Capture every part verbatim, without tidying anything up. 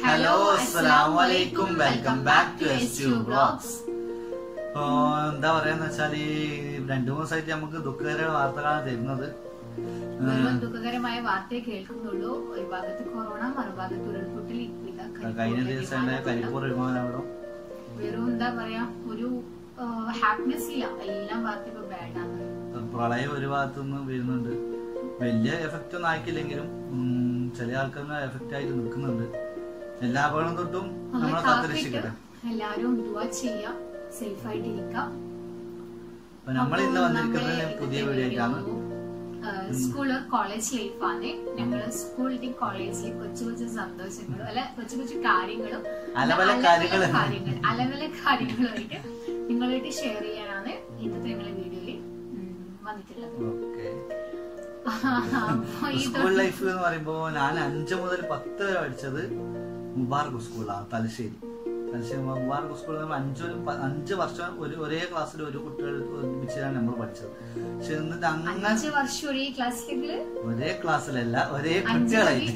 Hello അസ്സലാമു അലൈക്കും welcome back to S two vlogs. എന്താ പറയാന്ന് വെച്ചാല് രണ്ടു മൂന്ന് ദിവസമായിട്ട് നമുക്ക് ദുഃഖകര വാർത്തകളാണ് തരുന്നത്. ദുഃഖകരമായ വാർത്തയെ കേൾക്കുന്നുള്ളൂ. ഒരു ഭാഗത്ത് കൊറോണ, മറുഭാഗത്ത് ഉരുൾപൊട്ടൽ. കഴിഞ്ഞ ദിവസം കരിപ്പൂർ വിമാനാപകടം. വെറും എന്താ പറയാ, ഒരു ഹാപ്പിനെസ് ഇല്ല. എല്ലാം വാർത്ത ഇപ്പൊ ബാഡാണ്. പ്രളയം ഒരു ഭാഗത്തുനിന്ന് വരുന്നുണ്ട്. വലിയ എഫക്റ്റ് ഒന്നും ആക്കിയില്ലെങ്കിലും ചില ആൾക്കാർക്ക് എഫക്റ്റ് ആയിട്ട് നിൽക്കുന്നുണ്ട്. എല്ലാ അപകടം തൊട്ടും നമ്മളെ കാത്തുരക്ഷിക്കട്ടെ. എല്ലാവരും ദുആ ചെയ്യാ, സേഫ് ആയിട്ട് ഇരിക്കാം. നമ്മൾ ഇന്ന് വന്നിരിക്കുന്നത് പുതിയ വീഡിയോ ആയിട്ടാണ്. സ്കൂള് കോളേജ് ലൈഫാണ്. ഞങ്ങള് സ്കൂളിലെ കോളേജിലെ കൊച്ചു കൊച്ചു സന്തോഷങ്ങളും അല്ല കൊച്ചു കൊച്ചു കാര്യങ്ങളും അലവല കാര്യങ്ങൾ അലവല കാര്യങ്ങളുമായിട്ട് നിങ്ങളായിട്ട് ഷെയർ ചെയ്യാനാണ് ഇന്നത്തെ ഞങ്ങളെ വീഡിയോയിൽ വന്നിട്ടുള്ളത്. സ്കൂൾ ലൈഫ് എന്ന് പറയുമ്പോ ഞാൻ അഞ്ചു മുതൽ പത്ത് വരെ പഠിച്ചത് മുബാറക് സ്കൂളാണ്, തലശ്ശേരി. തലശ്ശേരി മുബാറക് സ്കൂളിൽ അഞ്ചൊരു അഞ്ച് വർഷം ഒരു ഒരേ ക്ലാസ്സിൽ ഒരു കുട്ടികൾ ഒരുമിച്ചാണ് നമ്മൾ പഠിച്ചത്. പക്ഷെ എന്നിട്ട് അങ്ങനെ ഒരേ ക്ലാസ്സിലല്ല, ഒരേ കുട്ടികളായിട്ട്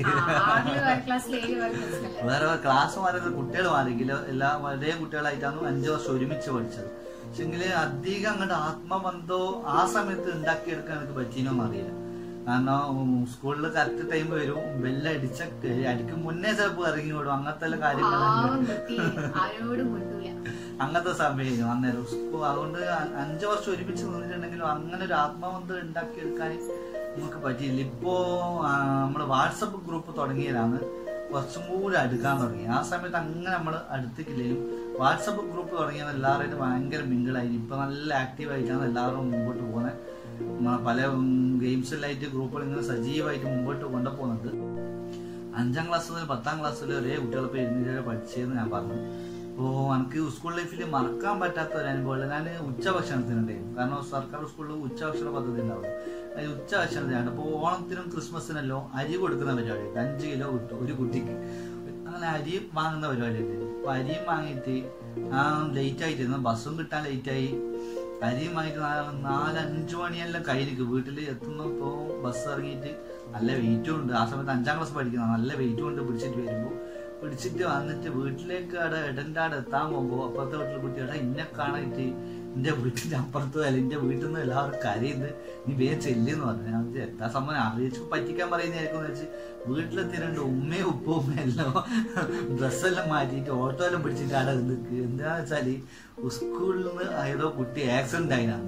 വേറെ ക്ലാസ് മാറിയത് കുട്ടികൾ മാറിയെങ്കിലും എല്ലാം ഒരേ കുട്ടികളായിട്ടാണ് അഞ്ചു വർഷം ഒരുമിച്ച് പഠിച്ചത്. പക്ഷെങ്കില് അധികം അങ്ങോട്ട് ആത്മബന്ധോ ആ സമയത്ത് ഉണ്ടാക്കിയെടുക്കാൻ എനിക്ക് പറ്റീനോന്ന് അറിയില്ല. കാരണം സ്കൂളിൽ കറക്റ്റ് ടൈം വരും, ബെല്ലടിച്ച അടിക്കും മുന്നേ ചിലപ്പോൾ ഇറങ്ങി വിടും. അങ്ങനത്തെ കാര്യങ്ങളാണ്, അങ്ങനത്തെ സമയം അന്നേരം സ്കൂൾ. അതുകൊണ്ട് അഞ്ചു വർഷം ഒരുമിച്ച് നിന്നിട്ടുണ്ടെങ്കിലും അങ്ങനെ ഒരു ആത്മബന്ധം ഉണ്ടാക്കിയെടുക്കാൻ നമുക്ക് പറ്റിയില്ല. ഇപ്പോ നമ്മള് വാട്സപ്പ് ഗ്രൂപ്പ് തുടങ്ങിയതാണ് കുറച്ചും കൂടി അടുക്കാൻ തുടങ്ങി. ആ സമയത്ത് അങ്ങനെ നമ്മൾ അടുത്തിട്ടില്ലേലും വാട്സപ്പ് ഗ്രൂപ്പ് തുടങ്ങിയത് എല്ലാവരും ഭയങ്കര മിങ്കിളായി. ഇപ്പൊ നല്ല ആക്റ്റീവ് ആയിട്ടാണ് എല്ലാവരും മുമ്പോട്ട് പോകുന്നത്. പല ഗെയിംസിലായിട്ട് ഗഗ്രൂപ്പുകൾ ഇങ്ങനെ സജീവമായിട്ട് മുമ്പോട്ട് കൊണ്ടുപോകുന്നുണ്ട്. അഞ്ചാം ക്ലാസ് മുതൽ പത്താം ക്ലാസ്സിൽ ഒരേ കുട്ടികളെ എഴുന്നേറ്റ് പഠിച്ചതെന്ന് ഞാൻ പറഞ്ഞു. അപ്പോൾ എനിക്ക് സ്കൂൾ ലൈഫിൽ മറക്കാൻ പറ്റാത്ത ഒരു അനുഭവം. ഞാൻ ഉച്ചഭക്ഷണത്തിനുണ്ടായിരുന്നു. കാരണം സർക്കാർ സ്കൂളിൽ ഉച്ചഭക്ഷണ പദ്ധതി ഉണ്ടാവും. അത് ഉച്ചഭക്ഷണത്തിനാണ്. അപ്പോൾ ഓണത്തിനും ക്രിസ്മസിനല്ലോ അരി കൊടുക്കുന്ന പരിപാടിയുണ്ട്. അഞ്ച് കിലോ കിട്ടും ഒരു കുട്ടിക്ക്. അങ്ങനെ അരി വാങ്ങുന്ന പരിപാടി ഉണ്ടായിരുന്നു. അപ്പൊ അരിയും വാങ്ങിയിട്ട് ആ ലേറ്റ് ആയിട്ടിരുന്നു. ബസ്സും കിട്ടാൻ ലേറ്റായി. അരിയും വാങ്ങിയിട്ട് നാലഞ്ചു മണിയെല്ലാം കയ്യിലേക്ക് വീട്ടിൽ എത്തുന്നപ്പോ ബസ് ഇറങ്ങിയിട്ട് നല്ല വെയിറ്റും ഉണ്ട്. ആ സമയത്ത് അഞ്ചാം ക്ലാസ് പഠിക്കുന്ന നല്ല വെയിറ്റും ഉണ്ട്. പിടിച്ചിട്ട് വരുമ്പോ പിടിച്ചിട്ട് വന്നിട്ട് വീട്ടിലേക്ക് അവിടെ ഇടന്റെ അവിടെ എത്താൻ പോകുമ്പോ അപ്പുറത്തെ വീട്ടിൽ കുട്ടി ഇടാ ഇന്നെ കാണായിട്ട് എന്റെ വീട്ടിന്റെ അപ്പുറത്ത് അല്ല എന്റെ വീട്ടിൽ നിന്ന് എല്ലാവരും കരയുന്നത്, നീ വേഗം ചെല്ലെന്ന് പറഞ്ഞു. ഞാൻ എന്താ സംഭവം ആലോചിച്ച് പറ്റിക്കാൻ പറയുന്നതായിരിക്കും വെച്ച് വീട്ടിലെത്തി രണ്ട് ഉമ്മയും ഉപ്പും എല്ലാം ഡ്രസ്സെല്ലാം മാറ്റിയിട്ട് ഓട്ടോ എല്ലാം പിടിച്ചിട്ട് അവിടെ നിൽക്ക്. എന്താന്ന് വെച്ചാല് സ്കൂളിൽ നിന്ന് ഏതോ കുട്ടി ആക്സിഡന്റ് ആയിനാണ്.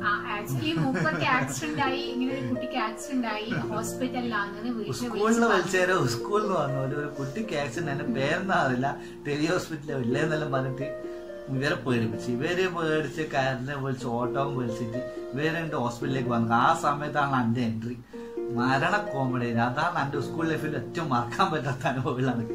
സ്കൂളിൽ വിളിച്ചേരോ സ്കൂളിൽ നിന്ന് പറഞ്ഞു ഒരു കുട്ടിക്ക് ആക്സിഡന്റ് എന്റെ പേരെന്നാ അറിയില്ല, ടെലി ഹോസ്പിറ്റലോ ഇല്ലേന്നെല്ലാം പറഞ്ഞിട്ട് ഇവരെ പേടിപ്പിച്ച് ഇവര് പേടിച്ച് കാരനെ വിളിച്ച് ഓട്ടോവും വിളിച്ചിട്ട് ഇവരെ ഹോസ്പിറ്റലിലേക്ക് വന്നു. ആ സമയത്താണ് എന്റെ എൻട്രി. മരണ കോമഡി. അതാണ് എന്റെ സ്കൂൾ ലൈഫിൽ ഏറ്റവും മറക്കാൻ പറ്റാത്ത അനുഭവങ്ങളാണ്.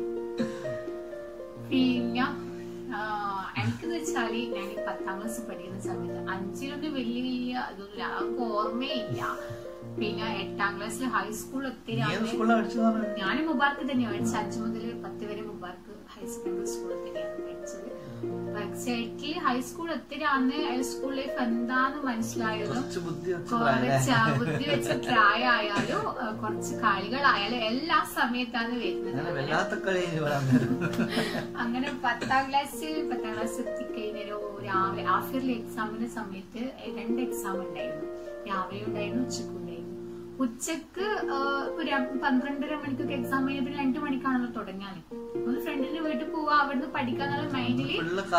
പിന്നെ എനിക്കെന്ന് വെച്ചാല് ഞാൻ പത്താം ക്ലാസ് പഠിക്കുന്ന സമയത്ത് അഞ്ചിലൊന്നും വലിയ വലിയ അതൊന്നും ആർക്കും ഓർമ്മയില്ല. പിന്നെ എട്ടാം ക്ലാസ്സിൽ ഹൈസ്കൂൾ ഒത്തിരി ഞാൻ മുബാർക്ക് തന്നെയാണ് പഠിച്ചത്. അഞ്ചു മുതൽ പത്ത് വരെ മുബാർക്ക് ഹയർ സെക്കൻഡറി സ്കൂളിൽ തന്നെയാണ് പഠിച്ചത്. എക്സാക്ട്ലി ഹൈസ്കൂൾ ഒത്തിരി അന്ന് ഹൈസ്കൂൾ ലൈഫ് എന്താന്ന് മനസ്സിലായാലും കുറച്ച് ബുദ്ധി വെച്ച പ്രായമായാലും കുറച്ച് കളികളായാലും എല്ലാ സമയത്താണ് വരുന്നത്. അങ്ങനെ പത്താം ക്ലാസ് പത്താം ക്ലാസ് എത്തിക്കഴിഞ്ഞൊരു രാവിലെ ഹാഫ് ഇയർലി എക്സാമിന്റെ സമയത്ത് രണ്ട് എക്സാം ഉണ്ടായിരുന്നു. രാവിലെ ഉണ്ടായിരുന്നു, ഉച്ചക്ക് ഉണ്ടായിരുന്നു. ഉച്ചക്ക് ഒരു പന്ത്രണ്ടര മണിക്കൊക്കെ എക്സാം കഴിഞ്ഞ പിന്നെ രണ്ടു മണിക്കാണല്ലോ തുടങ്ങാന്. ഒന്ന് ഫ്രണ്ടിന്റെ വീട്ടിൽ പോവാ, അവിടുന്ന് പഠിക്കാന്നുള്ള മൈൻഡില്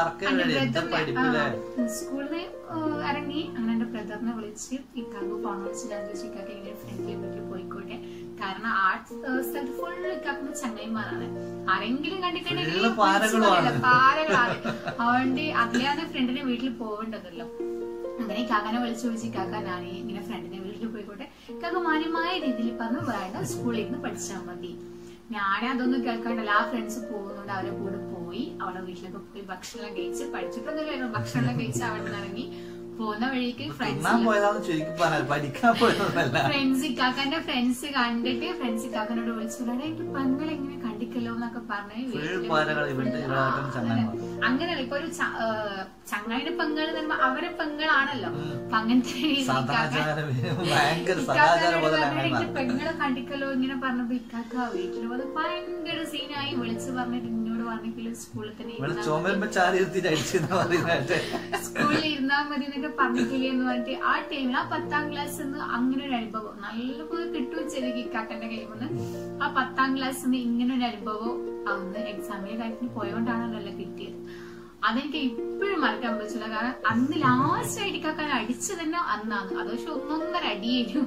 സ്കൂളിൽ ഇറങ്ങി. അങ്ങനെ എന്റെ ബ്രദറിനെ വിളിച്ച് ഇക്കാക്ക് ഫോൺ വിളിച്ചിട്ട് ചോദിച്ചു ഇക്കാക്ക് എങ്ങനെ ഫ്രണ്ടിലെ വീട്ടിൽ പോയിക്കോട്ടെ. കാരണം ആ സ്ഥലത്ത് ഫുള്ള് ഇക്കാക്കുന്ന ചങ്ങായിമാരാണ്. ആരെങ്കിലും കണ്ടിട്ടുണ്ടെങ്കിൽ പാരകളാണ്. അതുകൊണ്ട് അതിലാണ് ഫ്രണ്ടിന്റെ വീട്ടിൽ പോവേണ്ടതല്ലോ. അങ്ങനെ കാക്കനെ വിളിച്ചു ചോദിച്ചു കാക്ക ഞാൻ ഇങ്ങനെ ഫ്രണ്ടിന്റെ വീട്ടിൽ പോയിക്കോട്ടെ. കാക്ക മാന്യമായ രീതിയിൽ പറഞ്ഞു വേണ്ട, സ്കൂളിൽ നിന്ന് പഠിച്ചാൽ മതി. ഞാൻ അതൊന്നും കേൾക്കാണ്ടല്ല. ആ ഫ്രണ്ട്സ് പോകുന്നുണ്ട്, അവരെ കൂടെ പോയി. അവളുടെ വീട്ടിലൊക്കെ പോയി ഭക്ഷണം കഴിച്ച് പഠിച്ചിട്ടൊന്നുമില്ലായിരുന്നു. ഭക്ഷണം കഴിച്ച് അവിടെ നിന്ന് ഇറങ്ങി പോകുന്ന വഴിക്ക് ഫ്രണ്ട്സ് ഇക്കാക്കന്റെ ഫ്രണ്ട്സ് കണ്ടിട്ട് ഫ്രണ്ട്സ് ഇക്കാക്കനോട് വിളിച്ചു എനിക്ക് പെങ്ങൾ എങ്ങനെ കണ്ടിക്കല്ലോ എന്നൊക്കെ പറഞ്ഞ് അങ്ങനെയല്ല. ഇപ്പൊ ഒരു ചങ്ങായിന്റെ പെങ്ങൾ അവരെ പെങ്ങളാണല്ലോ. അപ്പൊ അങ്ങനത്തെ പെങ്ങളെ കണ്ടിക്കല്ലോ ഇങ്ങനെ പറഞ്ഞപ്പോ ഇക്കാക്ക വീട്ടിൽ വന്ന് ഭയങ്കര സീനായി വിളിച്ചു പറഞ്ഞിട്ട് എന്നോട് എന്നോട് പറഞ്ഞെങ്കിലും സ്കൂളിൽ തന്നെ സ്കൂളിൽ ഇരുന്നാൽ മതി എന്നൊക്കെ പറഞ്ഞിട്ടില്ലേ എന്ന് പറഞ്ഞിട്ട് ആ ടൈമിൽ ആ പത്താം ക്ലാസ്സിൽ നിന്ന് അങ്ങനെ ഒരു അനുഭവം നല്ലപോലെ കിട്ടുകയും ചെയ്തു കിക്കാക്കന്റെ കയ്യിൽ നിന്ന്. ആ പത്താം ക്ലാസ്സിൽ നിന്ന് ഇങ്ങനെ ഒരു അനുഭവം അന്ന് എക്സാമിന്റെ കാര്യത്തിന് പോയോണ്ടാണല്ലോ കിട്ടിയത്. അതെനിക്ക് ഇപ്പോഴും മറക്കാൻ പറ്റില്ല. കാരണം അന്ന് ലാസ്റ്റ് അടിക്കാക്കാൻ അടിച്ചു തന്നെ അന്നാണ്. അത് പക്ഷെ ഒന്നൊന്നര അടിയേരും.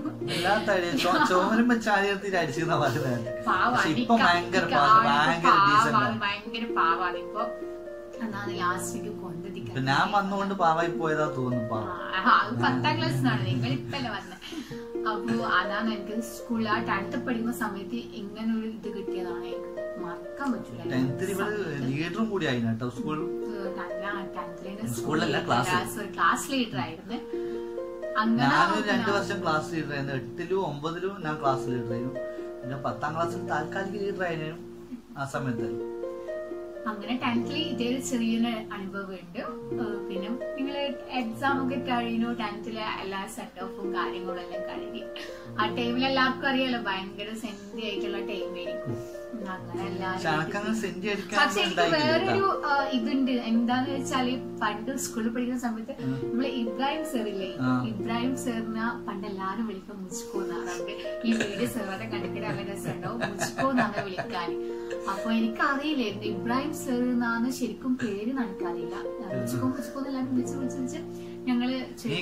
ഭയങ്കര പാവാണ് ഇപ്പൊ. അന്നാണ് ലാസ്റ്റ് കൊണ്ടതിക്കാൻ. ഞാൻ വന്നുകൊണ്ട് പാവായി പോയതാ തോന്നുന്നു. അത് പത്താം ക്ലാസ്സിനാണ്, നിങ്ങൾ ഇപ്പല്ലേ വന്നത്. അപ്പൊ അതാണ് എനിക്ക് സ്കൂളിൽ ആ ടെൻത്ത് പഠിക്കുന്ന സമയത്ത് ഇങ്ങനെ ഒരു ഇത് കിട്ടിയതാണ്. എനിക്ക് മറക്കാൻ പറ്റില്ല. ക്ലാസ് ലീഡർ ആയിരുന്നു. ഞാനൊരു രണ്ടു വർഷം ക്ലാസ് ലീഡർ ആയിരുന്നു. എട്ടിലും ഒമ്പതിലും ഞാൻ ക്ലാസ് ലീഡർ ആയിരുന്നു. പിന്നെ പത്താം ക്ലാസ്സിൽ താൽക്കാലിക ലീഡർ ആയിരുന്നു ആ സമയത്ത്. അങ്ങനെ ടെൻത്തില് ഇതേ ചെറിയൊരു അനുഭവം ഉണ്ട്. പിന്നെ നിങ്ങള് എക്സാം ഒക്കെ കഴിഞ്ഞു, ടെൻത്തിലെ എല്ലാ സെറ്റ് ഓഫും കാര്യങ്ങളും എല്ലാം കഴിഞ്ഞു. ആ ടൈമിൽ എല്ലാവർക്കും അറിയാലോ ഭയങ്കര സെന്റി ആയിട്ടുള്ള ടൈമായിരിക്കും. അങ്ങനെ എല്ലാവരും. പക്ഷെ എനിക്ക് വേറൊരു ഇതുണ്ട്. എന്താന്ന് വെച്ചാല് പണ്ട് സ്കൂളിൽ പഠിക്കുന്ന സമയത്ത് നമ്മള് ഇബ്രാഹിം സാറില്ലേ, ഇബ്രാഹിം സാറിന് പണ്ട് എല്ലാരും വിളിക്കാൻ മുസ്കോ എന്നാണ്. ഈ വീഡിയോ സാറിനെ കണ്ടിട്ട് നല്ല രസമുണ്ടാവും, മുസ്കോ എന്നാണ് വിളിക്കാൻ. അപ്പൊ എനിക്കറിയില്ലായിരുന്നു ഇബ്രാഹിം സാർ എന്നാണ് ശരിക്കും പേര് എനിക്കറിയില്ല. മുസ്കോ മുസ്കോ എന്നെല്ലാം വിളിച്ച് വിളിച്ച് വിളിച്ച് ഞങ്ങള്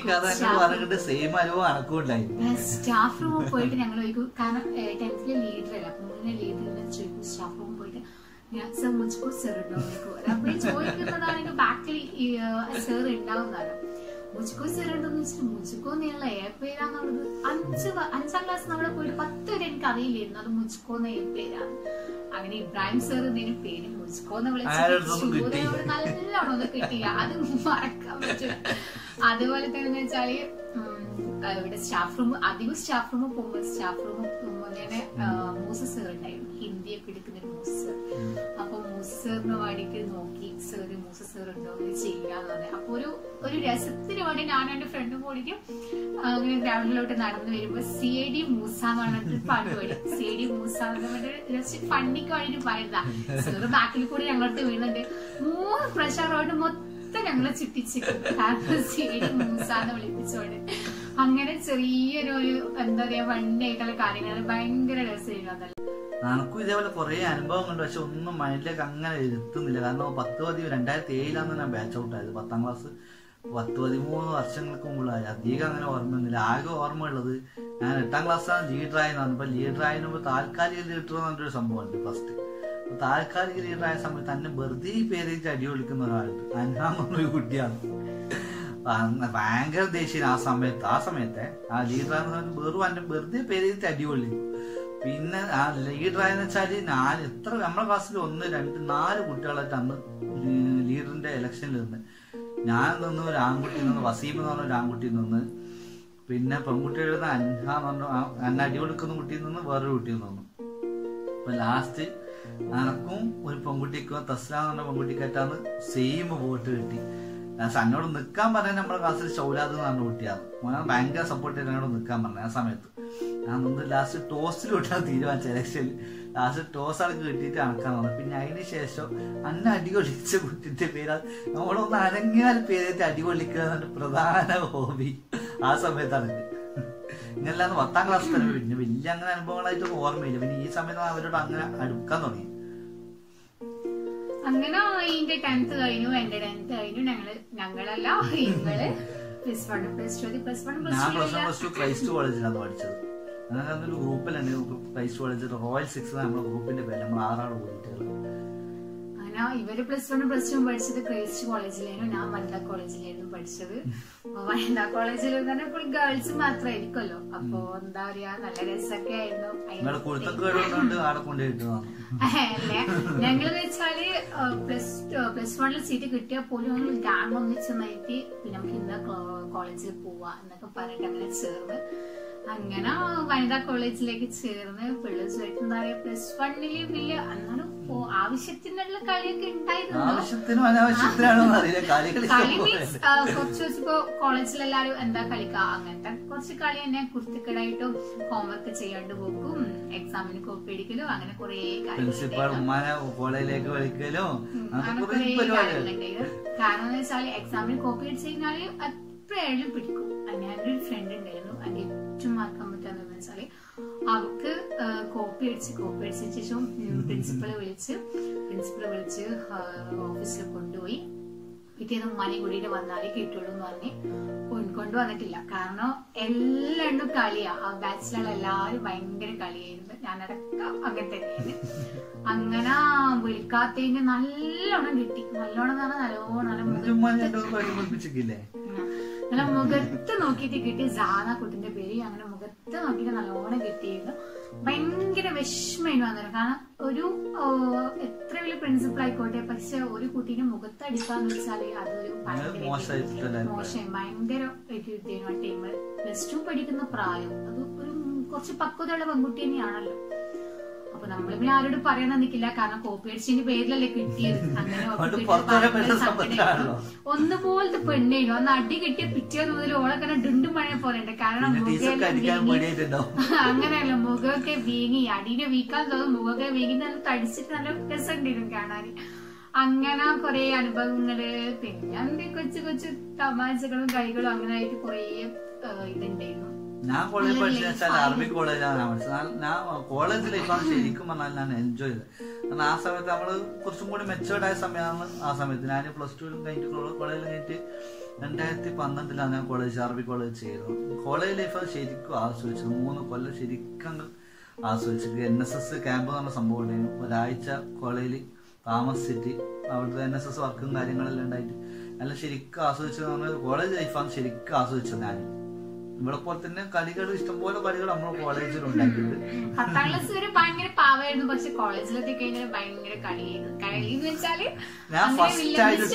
സ്റ്റാഫ് റൂമിൽ പോയിട്ട് ഞങ്ങൾ ചോദിക്കും. കാരണം ടെൻത്തിലെ ലീഡർ അല്ല, അപ്പൊ മുന്നേ ലീഡറിനെ ചോദിക്കും. സ്റ്റാഫ് റൂമിൽ പോയിട്ട് സർ മുസ്കോ സാർ ഉണ്ടോ ചോദിക്കും. അപ്പഴേ ചോദിക്കുന്നതാണെങ്കിൽ ബാക്കിൽ സാർ ഉണ്ടാവുന്നതാണ്. മുസ്കോ സാർ ഉണ്ടോന്ന് വെച്ചിട്ട് മുസ്കോ എന്നുള്ള ഏ പേരാന്നുള്ളത് അഞ്ച് അഞ്ചാം ക്ലാസ് നമ്മളെ പോയിട്ട് പത്ത് വരെ എനിക്ക് അറിയില്ലായിരുന്നു അത് മുസ്കോ എന്ന ഏ പേരാണ്. അങ്ങനെ ഇബ്രാഹിം സാർ എന്നതിന് പേര് മുസ്കോ എന്ന് വിളിച്ചിട്ട് നല്ലോണം ഒന്ന് കിട്ടില്ല. അത് മറക്കാൻ പറ്റില്ല. അതുപോലെ തന്നെ വെച്ചാല് ഇവിടെ സ്റ്റാഫ് റൂം അധികം സ്റ്റാഫ് റൂമിൽ പോകുമ്പോ സ്റ്റാഫ് റൂമിൽ പോകുമ്പോ തന്നെ മൂസ സാർ ഉണ്ടായിരുന്നു, ഹിന്ദിയൊക്കെ എടുക്കുന്ന ഒരു മൂസ സാർ. അപ്പൊ മൂസ സാറിന് വേണ്ടിട്ട് നോക്കി സാറ് മൂസ സാർ ഉണ്ടോ ചെയ്യാന്ന് പറഞ്ഞു. അപ്പൊ ഒരു ഒരു രസത്തിന് വേണ്ടി ഞാനും എന്റെ ഫ്രണ്ടും കൂടിയിട്ട് അങ്ങനെ ഗ്രൗണ്ടിലോട്ട് നടന്നു വരുമ്പോ സി എ ഡി മൂസ എന്ന് പറഞ്ഞിട്ട് പാട്ട് പാടി. C A D Moosa just ഫണ്ണിക്ക് വേണ്ടിട്ട് പാടിയതാ. സാറ് ബാക്കിൽ കൂടി ഞങ്ങളടുത്ത് വീഴുന്നുണ്ട്. മൂന്ന് പ്രഷർ റോഡ് മൊത്തം ഞങ്ങളെ ചുറ്റിച്ചിട്ട് സി എ ഡി മൂസാന്ന് വിളിപ്പിച്ചോണ്ട്. അങ്ങനെ ചെറിയൊരു എന്താ പറയാ വണ്ടിയായിട്ടുള്ള കാര്യങ്ങൾ ഭയങ്കര രസമായിരുന്നു. അതല്ല നമുക്കും ഇതേപോലെ കുറെ അനുഭവങ്ങളുണ്ട്. പക്ഷെ ഒന്നും മൈൻഡിലേക്ക് അങ്ങനെ എത്തുന്നില്ല. കാരണം പത്ത് പതി രണ്ടായിരത്തി ഏഴിലാണ് ഞാൻ ബാച്ച് ഔട്ട് ആയത്. പത്താം ക്ലാസ് പത്ത് പതിമൂന്ന് വർഷങ്ങൾക്ക് മുമ്പിലായി. അധികം അങ്ങനെ ഓർമ്മയൊന്നുമില്ല. ആകെ ഓർമ്മ ഉള്ളത് ഞാൻ എട്ടാം ക്ലാസ്സിലാണ് ലീഡർ ആയെന്ന് പറഞ്ഞപ്പോൾ ലീഡർ ആയതിനു മുമ്പ് താൽക്കാലിക ലീഡർ എന്ന് പറഞ്ഞൊരു സംഭവമുണ്ട്. ഫസ്റ്റ് താൽക്കാലിക ലീഡർ ആയ സമയത്ത് തന്നെ വെറുതെ പേരേറ്റ് അടി വിളിക്കുന്ന ഒരാളുണ്ട്. അന്നാന്ന് പറഞ്ഞൊരു കുട്ടിയാണ്. ഭയങ്കര ദേഷ്യം ആ സമയത്ത്. ആ സമയത്തെ ആ ലീഡറാന്ന് പറഞ്ഞാൽ വെറും എന്റെ വെറുതെ പേരേറ്റ് അടി കൊള്ളിക്കും. പിന്നെ ആ ലീഡറായെന്ന് വെച്ചാല് നാല് എത്ര നമ്മുടെ ക്ലാസ്സിൽ ഒന്ന് രണ്ട് നാല് കുട്ടികളായിട്ട് അന്ന് ലീഡറിന്റെ ഇലക്ഷനിൽ നിന്ന് ഞാൻ നിന്ന് ഒരു ആൺകുട്ടി നിന്ന്, വസീം എന്ന് പറഞ്ഞ ഒരു ആൺകുട്ടി നിന്ന്, പിന്നെ പെൺകുട്ടികൾ നിന്ന് അൻഹ എന്ന് പറഞ്ഞ അന്ന അടി കൊടുക്കുന്ന കുട്ടിയിൽ നിന്ന് വേറൊരു കുട്ടിയിൽ നിന്ന്. അപ്പൊ ലാസ്റ്റ് എനക്കും ഒരു പെൺകുട്ടിക്കും തസ്ല എന്ന് പറഞ്ഞ പെൺകുട്ടിക്കായിട്ടാണ് സെയിം വോട്ട് കിട്ടി. എന്നോട് നിൽക്കാൻ പറഞ്ഞാൽ നമ്മുടെ ക്ലാസ്സിൽ ഷൗലാദ് എന്ന് പറഞ്ഞ കുട്ടിയാണ്. മോനാണ് ഭയങ്കര സപ്പോർട്ട് ചെയ്ത് എന്നോട് നിൽക്കാൻ പറഞ്ഞത്. ആ സമയത്ത് ഞാൻ നിന്ന് ലാസ്റ്റ് ടോസ്റ്റിലോട്ടാണ് തീരുമാനിച്ചത്. ഇലക്ഷനിൽ ലാസ്റ്റ് ടോസ് ആൾക്ക് കിട്ടിയിട്ട് അണക്കാൻ തോന്നുന്നു. പിന്നെ അതിന് ശേഷം അന്ന അടികൊള്ളിച്ച കുട്ടിന്റെ പേര് നമ്മളൊന്ന് അനങ്ങിയാൽ പേരേറ്റ് അടികൊള്ളിക്കുക എന്നൊരു പ്രധാന ഹോബി ആ സമയത്താണ്. ഇങ്ങനെല്ലാന്ന് പത്താം ക്ലാസ് തന്നെ. പിന്നെ വലിയ അങ്ങനെ അനുഭവങ്ങളായിട്ടൊന്നും ഓർമ്മയില്ല. പിന്നെ ഈ സമയത്ത് അവരോട് അങ്ങനെ അടുക്കാൻ തുടങ്ങി. അങ്ങനെ എന്റെ ടെൻത്ത് കഴിഞ്ഞു. എന്റെ ടെൻത്ത് കഴിഞ്ഞു. ഞങ്ങള് ഞങ്ങളല്ല നിങ്ങള് plus one plus two plus one ഞാൻ plus one plus two Christ കോളേജിലാണ് പഠിച്ചത്. അങ്ങനെ അതൊരു ഗ്രൂപ്പിലുണ്ട് ക്രൈസ്റ്റ് കോളേജ് റോയൽ സിക്സ് നമ്മുടെ ഗ്രൂപ്പിന്റെ പേര്. നമ്മൾ ആറാള് കൂടിയിട്ടുള്ളത്. അങ്ങനെ ഇവര് പ്ലസ് വൺ പ്ലസ് ടു പഠിച്ചത് ക്രൈസ്റ്റ് കോളേജിലായിരുന്നു. ഞാൻ വനിതാ കോളേജിലായിരുന്നു പഠിച്ചത്. വനിതാ കോളേജിൽ തന്നെ ഫുൾ ഗേൾസ് മാത്രമായിരിക്കുമല്ലോ. അപ്പൊ എന്താ പറയാ നല്ല രസമൊക്കെ ആയിരുന്നു. അല്ലേ ഞങ്ങളെന്ന് വെച്ചാല് പ്ലസ് പ്ലസ് വണ്ണിൽ സീറ്റ് കിട്ടിയാൽ പോലും ഞങ്ങൾ ഗാങ് ഒന്നിച്ച് നയിറ്റി പിന്നെ നമുക്ക് ഇന്ന കോളേജിൽ പോവാ എന്നൊക്കെ പറഞ്ഞിട്ട് അങ്ങനെ ചേർന്ന് അങ്ങനെ വനിതാ കോളേജിലേക്ക് ചേർന്ന് പിള്ളേഴ്സുമായിട്ട് എന്താ പറയാ പ്ലസ് വണ്ണില് വലിയ എന്നാലും ആവശ്യത്തിനുള്ള കളിയൊക്കെ ഉണ്ടായിരുന്നു. കളി മീൻസ് കുറച്ച് വെച്ചപ്പോ കോളേജിലെല്ലാരും എന്താ കളിക്ക അങ്ങനത്തെ കുറച്ച് കളി തന്നെ കുർത്തിക്കടായിട്ടും ഹോംവർക്ക് ചെയ്യാണ്ട് പോക്കും എക്സാമിന് കോപ്പി അടിക്കലും അങ്ങനെ കുറെ പ്രിൻസിപ്പൾ ഉമ്മാനെ കോളേജിലേക്ക് വിളിക്കലും കാരണം എന്ന് വെച്ചാല് എക്സാമിന് കോപ്പി അടിച്ചു കഴിഞ്ഞാല് എപ്പോഴും പിടിക്കും. ഞാനൊരു ഫ്രണ്ട് ഉണ്ടായിരുന്നു, അതിന്റെ ഏറ്റവും മറക്കാൻ പറ്റാന്ന് വെച്ചാല് അവർക്ക് കോപ്പി അടിച്ച് കോപ്പി അടിച്ച ശേഷം പ്രിൻസിപ്പളെ വിളിച്ച് പ്രിൻസിപ്പളെ വിളിച്ച് ഓഫീസിൽ കൊണ്ടുപോയി പിറ്റേന്ന് ഉമ്മാനെ കൂടിയിട്ട് വന്നാലേ കിട്ടുള്ളൂ എന്ന് പറഞ്ഞ് കൊണ്ടുവന്നിട്ടില്ല. കാരണം എല്ലാണ്ടും കളിയാ, ആ ബാച്ചിലുള്ള എല്ലാരും ഭയങ്കര കളിയായിരുന്നു, ഞാനടക്കം അങ്ങനെ തന്നെയാണ്. അങ്ങനെ വിളിക്കാത്തതിന് നല്ലോണം കിട്ടി, നല്ലോണം എന്ന് പറഞ്ഞാൽ നല്ലോണം നല്ല മുഖത്ത് നോക്കിയിട്ട് കിട്ടി. സാന കുട്ടിന്റെ പേര് അങ്ങനെ മുഖത്ത് നോക്കിയിട്ട് നല്ലോണം കിട്ടിയിരുന്നു. ഭയങ്കര വിഷമായിരുന്നു അന്നേരം. കാരണം ഒരു എത്ര വലിയ പ്രിൻസിപ്പൾ ആയിക്കോട്ടെ, പക്ഷെ ഒരു കുട്ടീനെ മുഖത്ത് അടിക്കാന്ന് വെച്ചാല് അതൊരു ഭയങ്കര മോശം ഭയങ്കര ഒരു ഇതായിരുന്നു ആ ടൈം. പ്ലസ് ടു പഠിക്കുന്ന പ്രായം അത് ഒരു കുറച്ച് പക്വതയുള്ള പെൺകുട്ടി തന്നെയാണല്ലോ. അപ്പൊ നമ്മൾ പിന്നെ ആരോട് പറയാൻ നിൽക്കില്ല, കാരണം കോപ്പി അടിച്ചതിന്റെ പേരിലല്ലേ കിട്ടിയത്. അങ്ങനെ ഒന്നുപോലത്തെ പെണ്ണേനു അന്ന് അടി കിട്ടിയ പിറ്റേന്ന് മുതൽ ഓളൊക്കെ ഡുണ്ടു മഴ പോലെ ഉണ്ട്. കാരണം അങ്ങനെയല്ല, മുഖമൊക്കെ വീങ്ങി, അടിനെ വീക്കാൻ തോന്നും, മുഖമൊക്കെ വീങ്ങി നല്ല തടിച്ചിട്ട് നല്ല രസമുണ്ടായിരുന്നു കാണാൻ. അങ്ങനെ കുറെ അനുഭവങ്ങള്, പിന്നെ എന്ത് കൊച്ചു കൊച്ചു തമാശകളും കളികളും അങ്ങനെ ആയിട്ട് കുറെ ഇതുണ്ടായിരുന്നു. ഞാൻ കോളേജ് പഠിച്ചെന്ന് വെച്ചാൽ അറബി കോളേജാണ് ഞാൻ പഠിച്ചത്. ഞാൻ കോളേജ് ലൈഫാണ് ശരിക്കും പറഞ്ഞാൽ ഞാൻ എൻജോയ് ചെയ്തത്. കാരണം ആ സമയത്ത് നമ്മള് കുറച്ചും കൂടി മെച്ചുവേർഡ് ആയ സമയമാണ്. ആ സമയത്ത് ഞാൻ പ്ലസ് ടു കഴിഞ്ഞിട്ട് കോളേജിൽ കഴിഞ്ഞിട്ട് രണ്ടായിരത്തി പന്ത്രണ്ടിലാണ് ഞാൻ കോളേജ് അറബി കോളേജ് ചെയ്തത്. കോളേജ് ലൈഫ് ശരിക്കും ആസ്വദിച്ചത്, മൂന്ന് കൊല്ലം ശരിക്കും ആസ്വദിച്ചത്. എൻ എസ് എസ് ക്യാമ്പ് എന്ന് പറഞ്ഞ സംഭവം ഉണ്ടായിരുന്നു. ഒരാഴ്ച കോളേജിൽ താമസിച്ചിട്ട് അവിടുത്തെ എൻ എസ് എസ് വർക്കും കാര്യങ്ങളെല്ലാം ഉണ്ടായിട്ട് എല്ലാം ശരിക്കും ആസ്വദിച്ചത്. പറഞ്ഞാൽ കോളേജ് ലൈഫാണ് ശരിക്കും ആസ്വദിച്ചത്. ഞാൻ ഇവിടെ പോലെ തന്നെ കളികൾ, ഇഷ്ടംപോലെ കളികൾ നമ്മൾ കോളേജിൽ ഉണ്ടാക്കിയത്. പത്താം ക്ലാസ് വരെ ഭയങ്കര പാവായിരുന്നു, പക്ഷെ കോളേജിലെത്തി കഴിഞ്ഞാൽ ഭയങ്കര കളിയായിരുന്നു. കളി എന്ന് വെച്ചാല് ഞാൻ ഫസ്റ്റ് ആയിട്ട്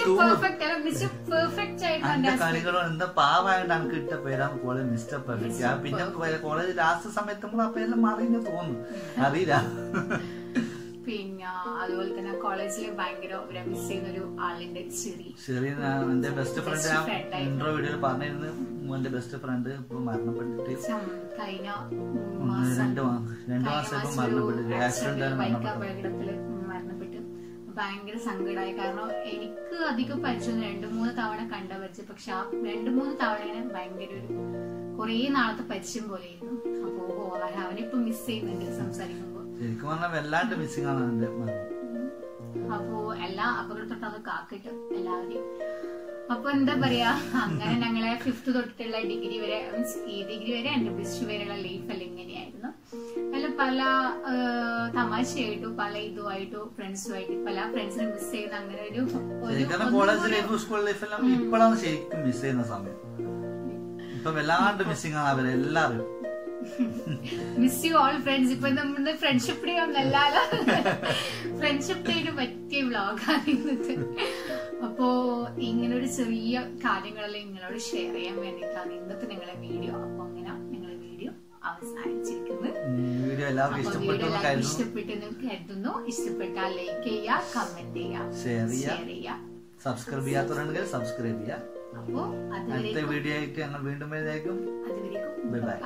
കളികളും എന്താ പാവായിട്ട് എനിക്ക് ഇട്ട പേരാണ് കോളേജ് മിസ്റ്റർ പെർഫെക്റ്റ്. പിന്നെ കോളേജ് ലാസ്റ്റ് സമയത്ത് നമ്മൾ ആ പേരെല്ലാം മാറിയെന്ന് തോന്നുന്നു, അറിയില്ല. പിന്നെ അതുപോലെ തന്നെ കോളേജിൽ ഭയങ്കര മിസ് ചെയ്യുന്ന ഒരു ആളുണ്ട്, ഷെറി. ഷെറി എന്റെ ബെസ്റ്റ് ഫ്രണ്ട്. ഞാൻ ഇൻട്രോ വീഡിയോയിൽ പറഞ്ഞിരുന്നു, എന്റെ ബെസ്റ്റ് ഫ്രണ്ട് ഇപ്പൊ മരണപ്പെട്ടിട്ട് കഴിഞ്ഞ രണ്ടു രണ്ടു മാസം ഇപ്പൊ മരണപ്പെട്ടിട്ട് ആക്സിഡന്റ് മരണപ്പെട്ടു. ഭയങ്കര സങ്കടമായി. കാരണം എനിക്ക് അധികം പരിചയം രണ്ടു മൂന്ന് തവണ കണ്ട പരിചയം, പക്ഷെ ആ രണ്ടു മൂന്ന് തവണ ഭയങ്കര ഒരു കൊറേ നാളത്തെ പരിചയം പോലെയായിരുന്നു. അപ്പോ അവനിപ്പോ മിസ് ചെയ്യുന്നുണ്ട് സംസാരിക്കുമ്പോ. ശരിക്കും പറഞ്ഞാൽ വല്ലാണ്ട് മിസ്സിംഗ് ആണ് എന്റെ. അപ്പോ എല്ലാ അപകടത്തൊട്ടത് കാക്കിട്ട് എല്ലാവരെയും. അപ്പൊ എന്താ പറയാ, അങ്ങനെ ഞങ്ങളെ ഫിഫ്ത് തൊട്ടിട്ടുള്ള ഡിഗ്രി വരെ, മീൻസ് ഈ ഡിഗ്രി വരെ എന്റെ പ്ലസ് ടു വരെയുള്ള ലൈഫ് എല്ലാം ഇങ്ങനെയായിരുന്നു. അതിൽ പല തമാശയായിട്ടും പല ഇതുമായിട്ടും ഫ്രണ്ട്സുമായിട്ട് പല ഫ്രണ്ട്സിനെ മിസ് ചെയ്യുന്ന അങ്ങനെ ഒരു കോളേജ് ലൈഫ് സ്കൂൾ ലൈഫ് എല്ലാം ഇപ്പോഴാണ് ശരിക്കും മിസ് ചെയ്യുന്ന സമയം. ഇപ്പൊ വല്ലാണ്ട് മിസ്സിംഗ് ആണ് അവരെല്ലാവരും. Miss you all friends. ഇപ്പൊ നമ്മുടെ ഫ്രണ്ട്ഷിപ്പ് ഡേ ഒന്നല്ലാലോ, ഫ്രണ്ട്ഷിപ്പ് ഡേന് പറ്റിയ വ്ളോഗാണ് ഇന്നത്തെ. അപ്പോ ഇങ്ങനെ ഒരു ചെറിയ കാര്യങ്ങളെല്ലാം നിങ്ങളോട് ഷെയർ ചെയ്യാൻ വേണ്ടിയിട്ടാണ് ഇന്നത്തെ നിങ്ങളെ വീഡിയോ. അപ്പൊ അങ്ങനെ നിങ്ങളെ വീഡിയോ അവസാനിച്ചിരിക്കുന്നത്. വീഡിയോ എല്ലാവർക്കും ഇഷ്ടപ്പെട്ടെന്ന് കരുതുന്നു. ഇഷ്ടപ്പെട്ടാൽ ലൈക്ക് ചെയ്യുക, കമന്റ് ചെയ്യുക, ഷെയർ ചെയ്യുക, സബ്സ്ക്രൈബ് ചെയ്യാത്തവരുണ്ടെങ്കിൽ സബ്സ്ക്രൈബ് ചെയ്യുക. അപ്പോ അടുത്ത വീഡിയോ ആയിട്ട് ഞങ്ങൾ വീണ്ടും വരുന്നതായിരിക്കും. അതുവരേക്കും ബൈ ബൈ.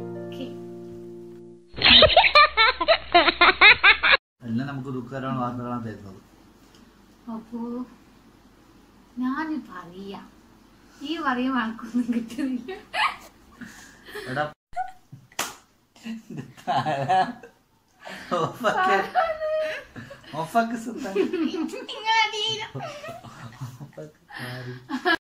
എല്ലാം നമുക്ക് ദുഃഖകരമാണ് വാർത്തകളാണ് തരുന്നത്. അപ്പോ ഞാൻ പറയാ, ഈ പറയും ആൾക്കൊന്നും കിട്ടുന്നില്ല. ഓഫാക്ക്